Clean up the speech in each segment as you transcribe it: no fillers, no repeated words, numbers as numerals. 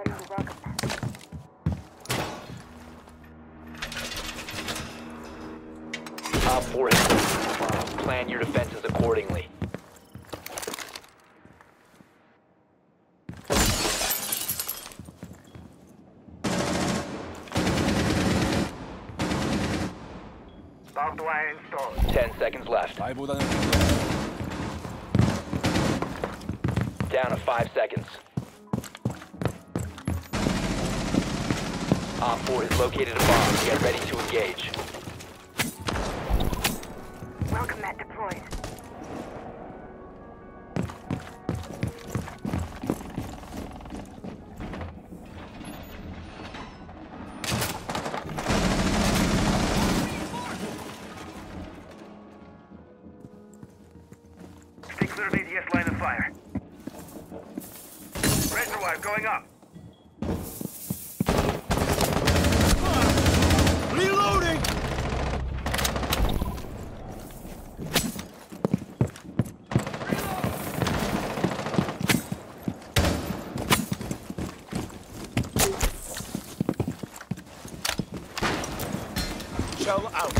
ready to welcome them. Op 4 has located the bomb. Plan your defenses accordingly. Barbed wire installed. 10 seconds left. 나이보다는 Down to 5 seconds. Op 4 has located a bomb. Get ready to engage. Welcome mat deployed. Stay clear of ADS line of fire. Razor wire going up. Reloading! Shell out.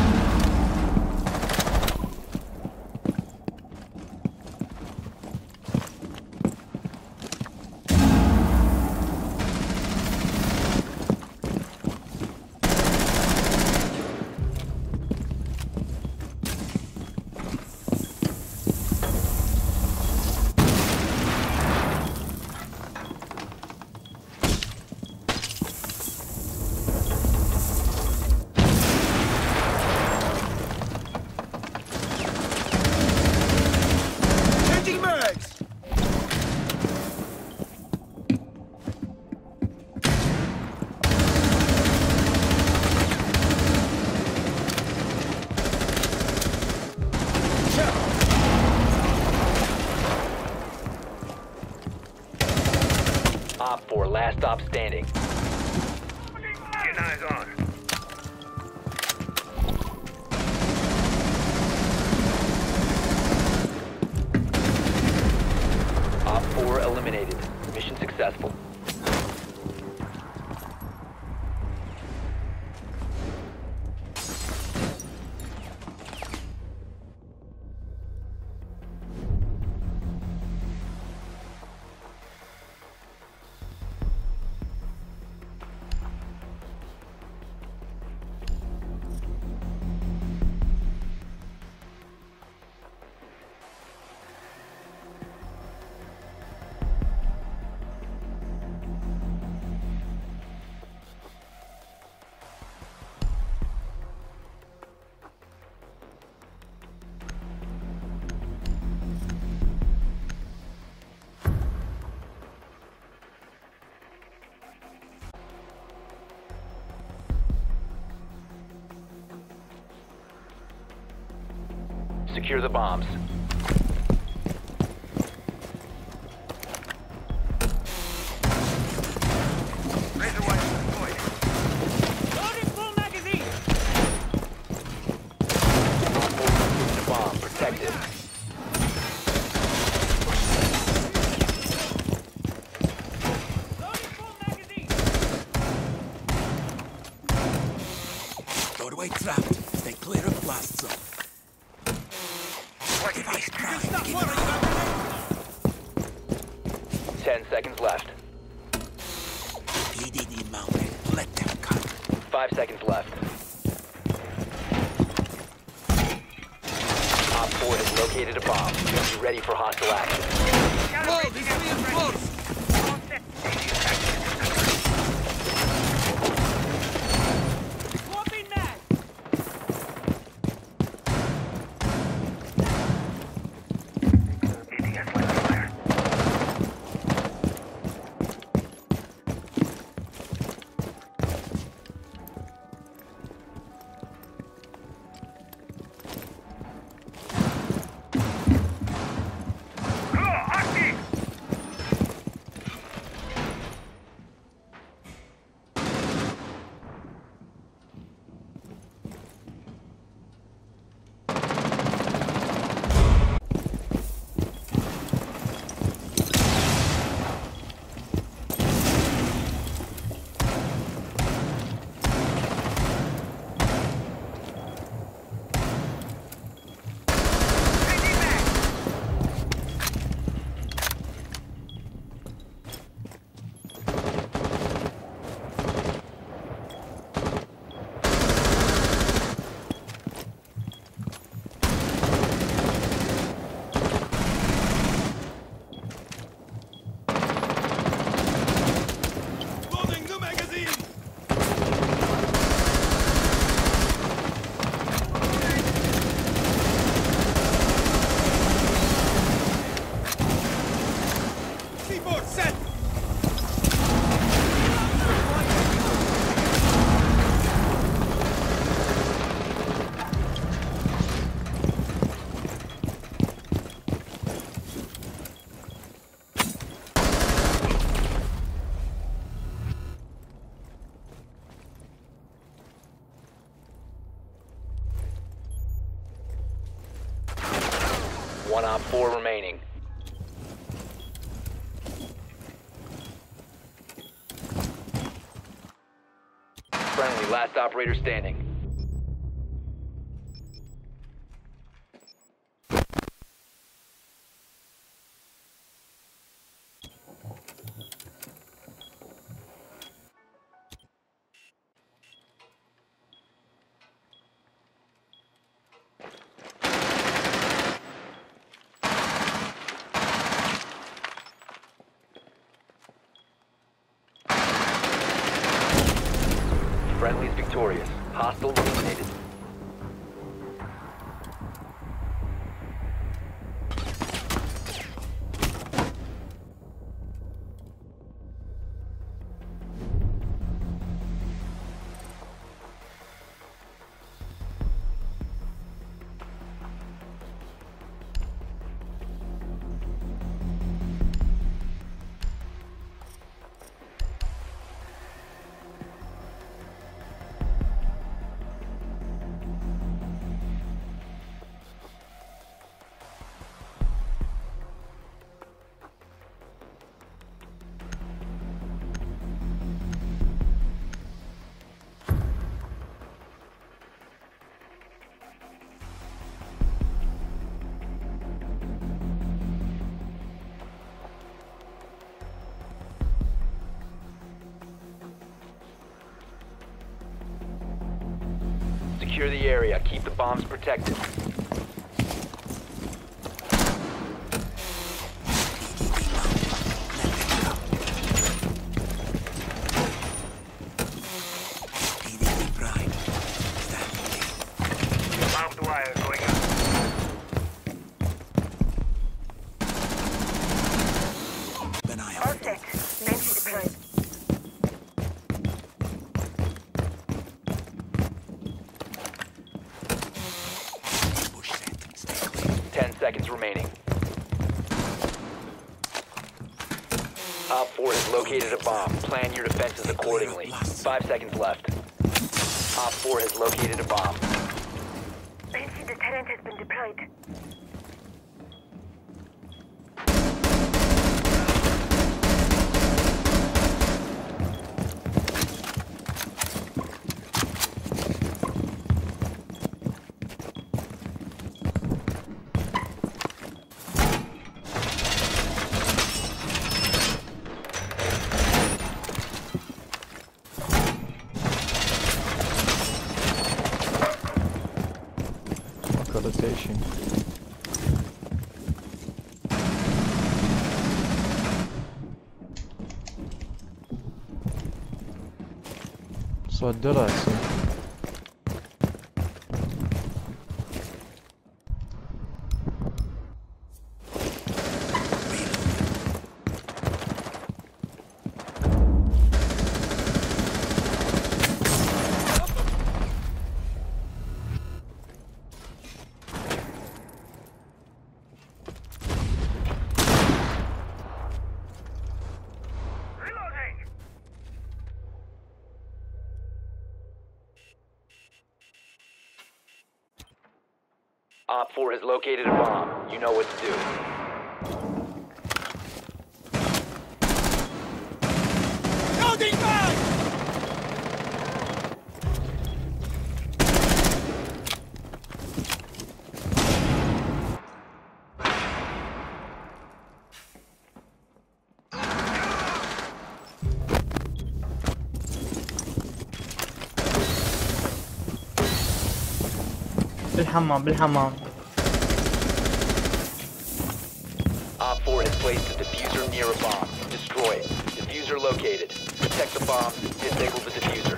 Changing mags! Op 4, last stop standing. Getting eyes on. Op 4 eliminated. Mission successful. Secure the bombs. Razor wire deployed. Loading full magazine! Op 4 located a bomb. Protect it. Loading full magazine! Doorway trapped. Stay clear of blast zone. Device trying to Stop keep worrying about the 10 seconds left. PDD mounted. Let them cut. 5 seconds left. Op 4 has located a bomb. Be ready for hostile action. Whoa, these reinforced! Swapping mag! ADS line of fire. Cool. C4 set! One op 4 remaining. Friendly, last operator standing. Friendly's victorious. Hostile eliminated. Secure the area. Keep the bombs protected. PDD Prime. Stand Barbed wire going up. clear. Then I All am set. Sentry deployed. bush set. Stay clear. 10 seconds remaining. Op 4 has located a bomb. Plan your defenses accordingly. 5 seconds left. Op 4 has located a bomb. Sentry deterrent has been deployed. Localization. صد راسي. Reloading! Op 4 has located a bomb. You know what to do. Loading mag! بالحمام Op 4 has placed a diffuser near a bomb. Destroy it. Diffuser located. Protect the bomb. Disable the diffuser.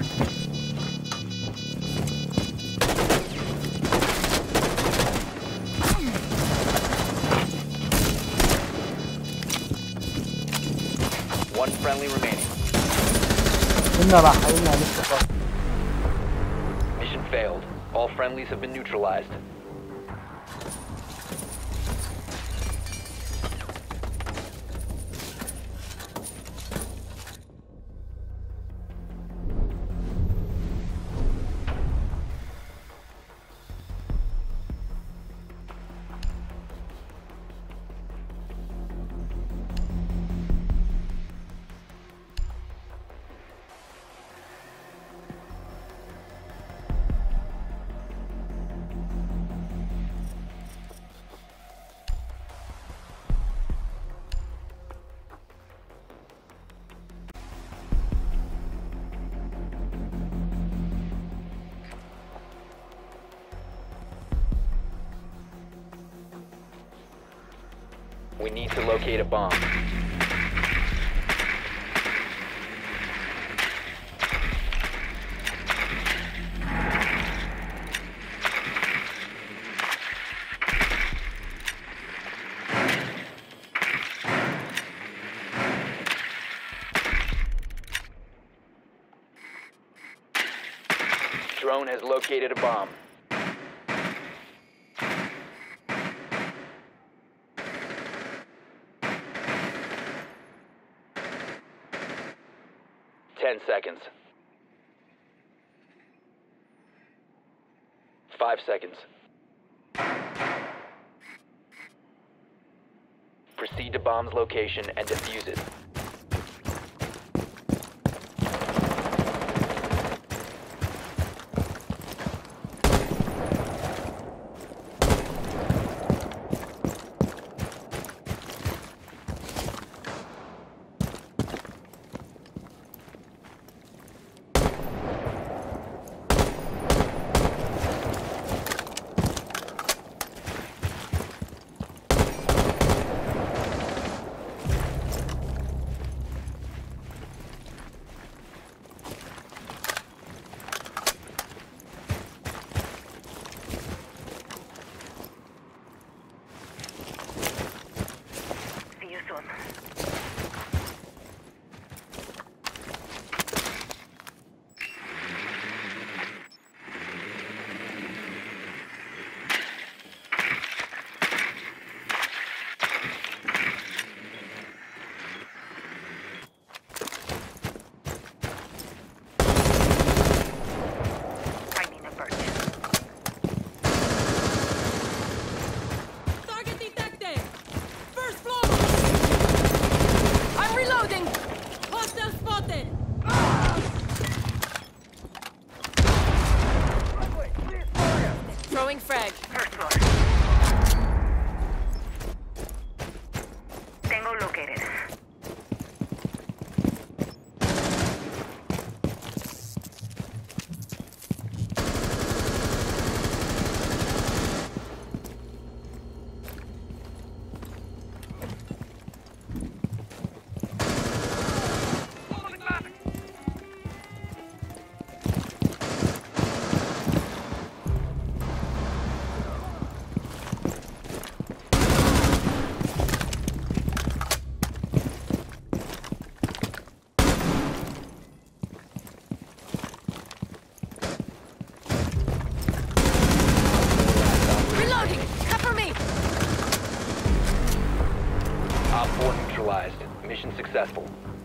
One friendly remaining. என்னடா ஐயா நிக்கா Mission failed. All friendlies have been neutralized. We need to locate a bomb. Drone has located a bomb. Ten seconds. 5 seconds. Proceed to bomb's location and defuse it. See you soon. Finding a bird. Target detected! First floor! I'm reloading! Hostile spotted! Throwing frag. First floor. Tango located. Reloading! Cover me! Op 4 neutralized. Mission successful.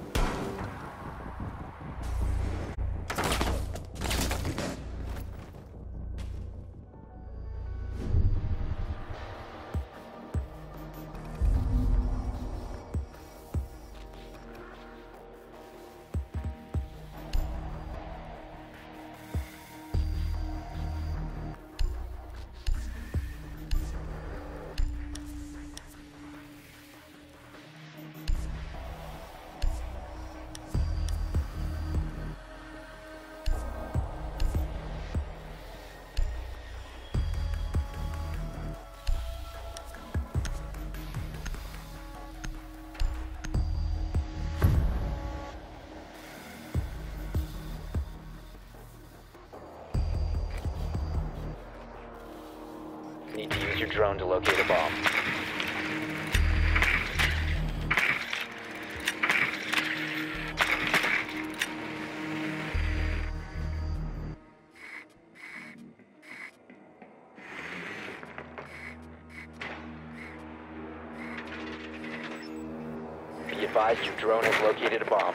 Need to use your drone to locate a bomb. advised your drone has located a bomb.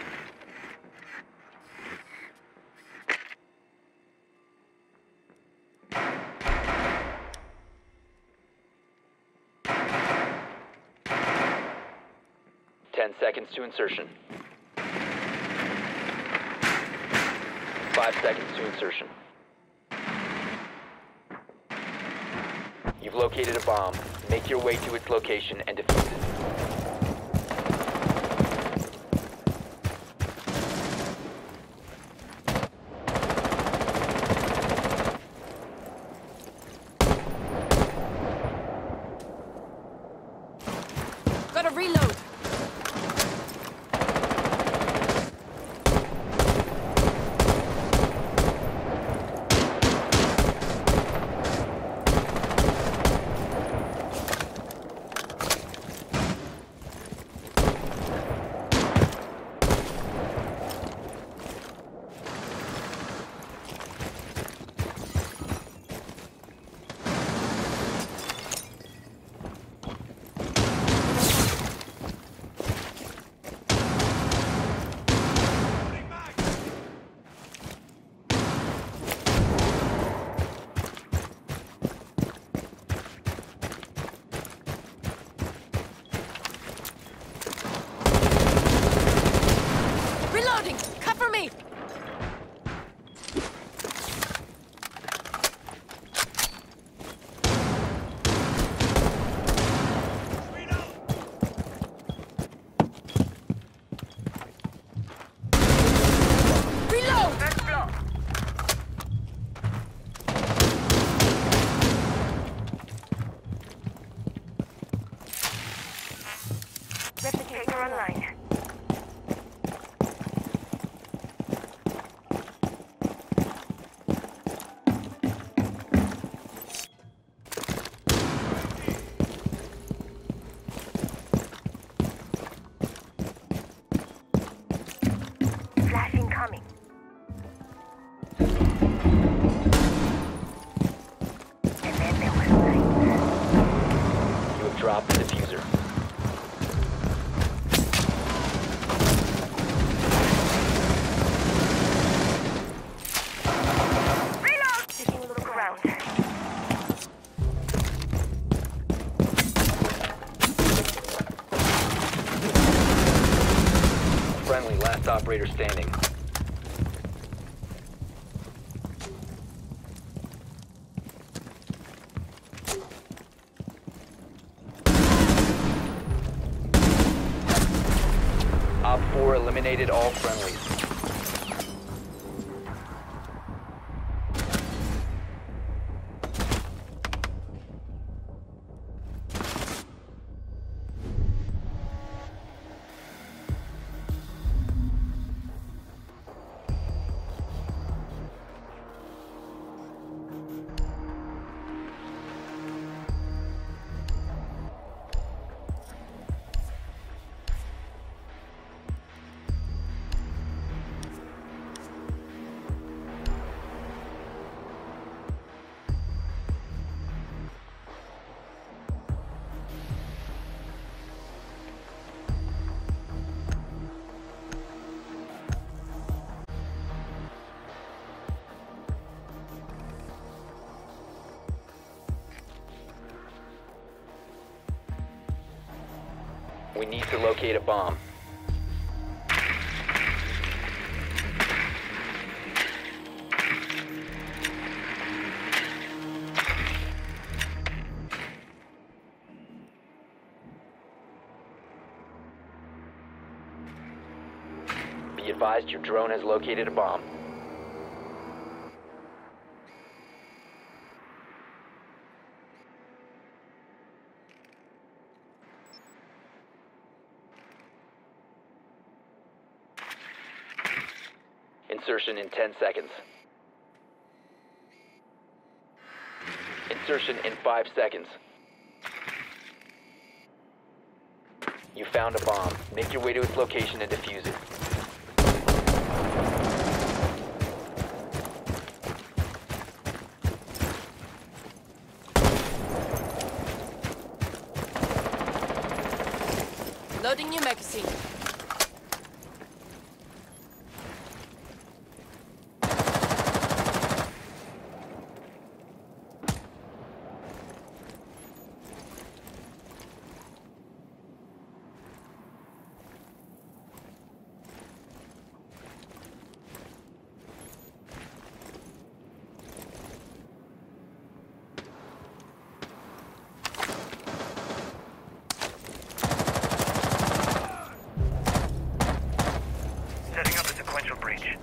Seconds to insertion. 5 seconds to insertion. You've located a bomb. Make your way to its location and defuse it. Gotta reload. Cover me! Reload! First floor. Replicator online. Flash incoming. And then there was light. You have dropped the diffuser. Reload! Taking a look around. Friendly, last operator standing. Op 4 eliminated all friendlies. We need to locate a bomb. Be advised your drone has located a bomb. Insertion in 10 seconds. Insertion in 5 seconds. You found a bomb. Make your way to its location and defuse it. Loading new magazine. breach.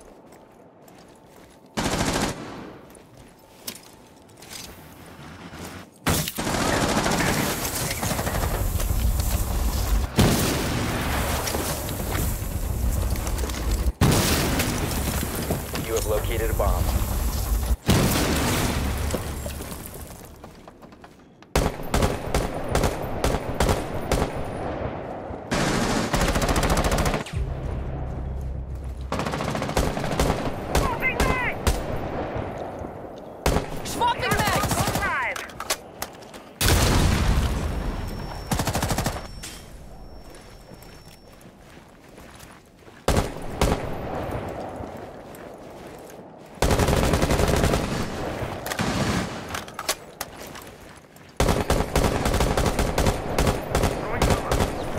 You have located a bomb. Moving back! Swapping mags! Go live! Throwing cover.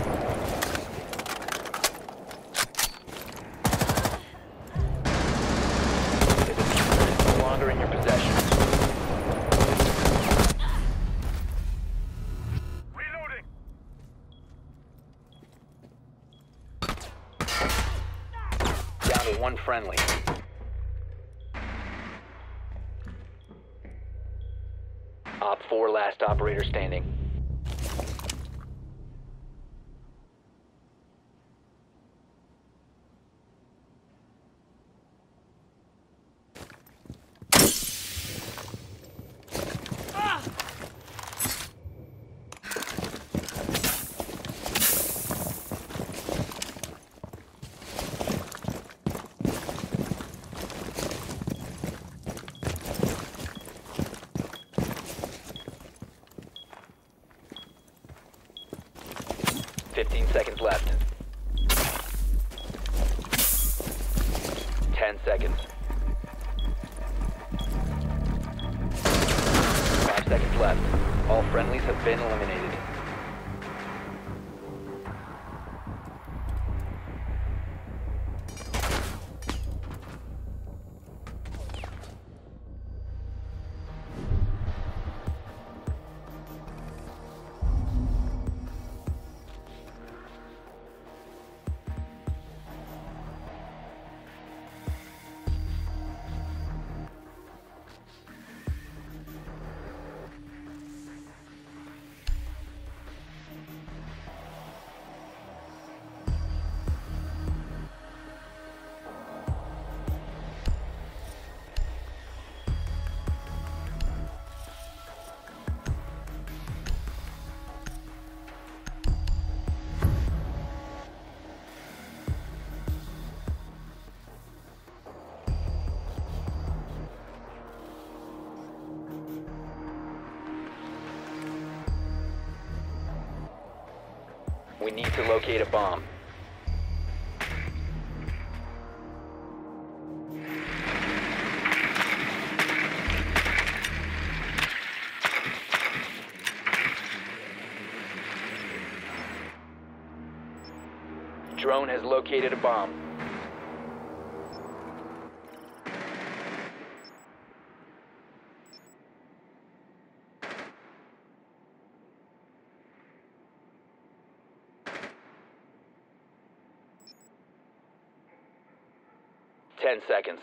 The diffuser is no longer in your possession. Reloading. Down to one friendly. Op 4, last operator standing. Fifteen seconds left. 10 seconds. 5 seconds left. All friendlies have been eliminated. We need to locate a bomb. Drone has located a bomb. Ten seconds.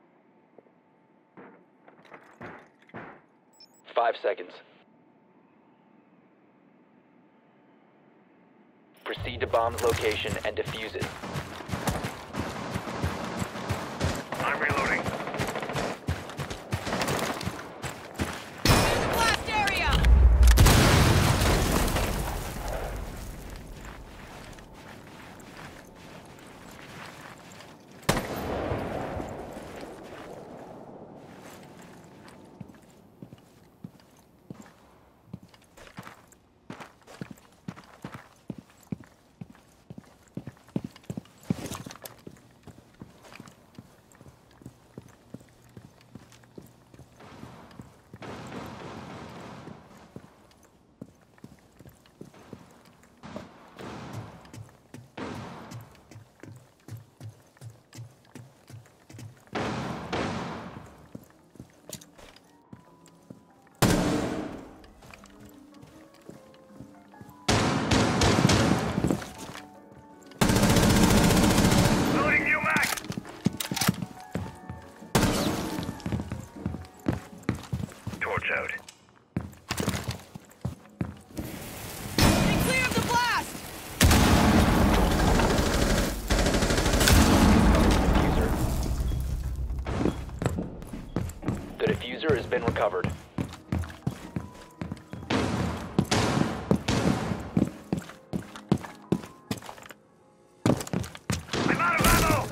5 seconds. Proceed to bomb's location and defuse it. I'm reloading. Blast area! been recovered. I'm out of ammo!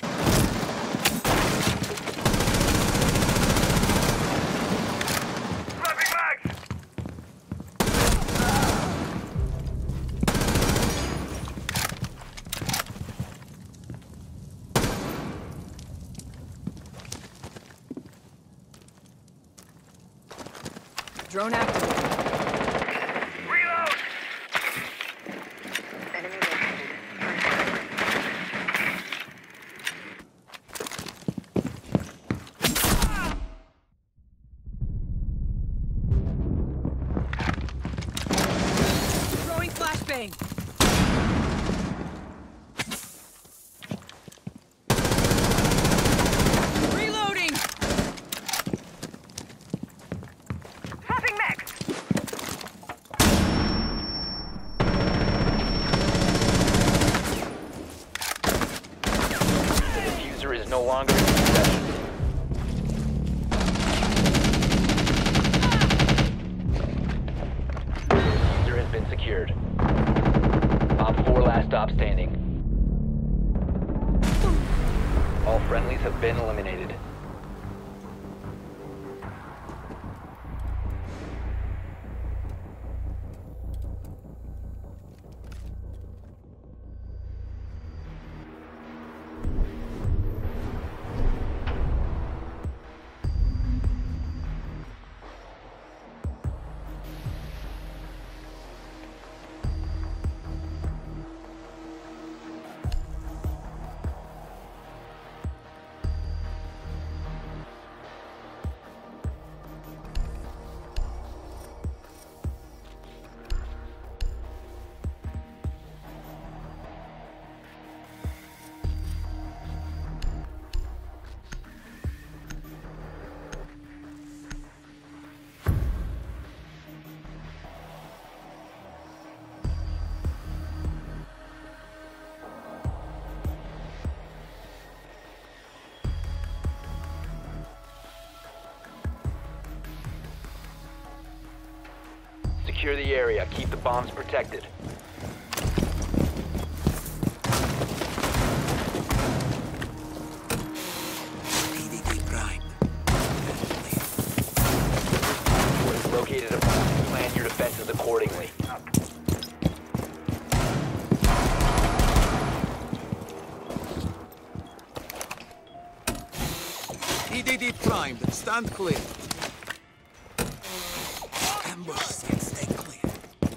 Swapping mags! Drone active. Reload! Enemy located. Throwing flashbang. Reloading. Swapping mags. The diffuser is no longer in possession. The diffuser has been secured. Op 4 last stop standing. All friendlies have been eliminated. Secure the area. Keep the bombs protected. PDD primed. What is located a bomb. Plan your defenses accordingly. PDD primed. Stand clear. Ambush set. Stay clear.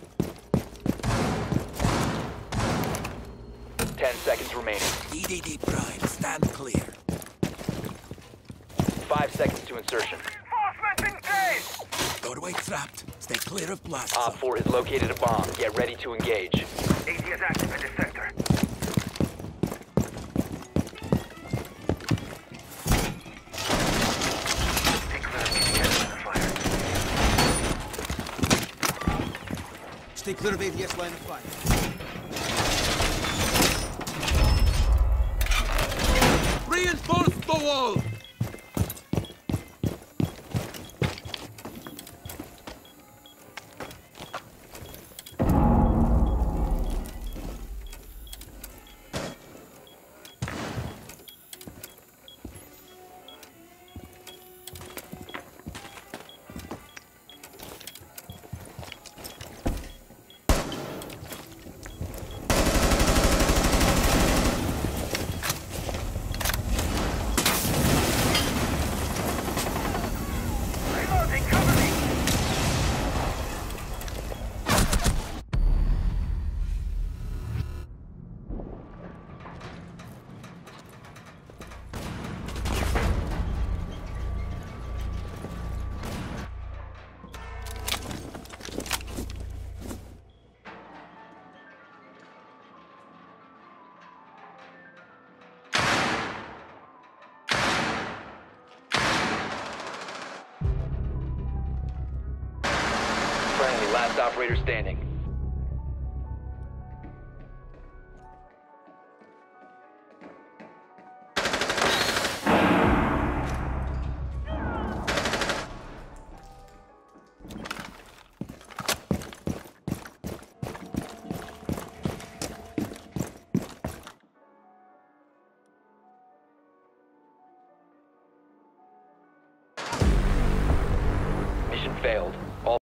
10 seconds remaining. PDD primed. Stand clear. 5 seconds to insertion. Reinforcements engaged! Doorway trapped. Stay clear of blast Op zone. 4 has located a bomb. Get ready to engage. AT is active in this sector. Take clear of ATS line of fire. Stay clear of ADS line of fire. Reinforce the wall! Reloading, cover me! Friendly, last operator standing. failed.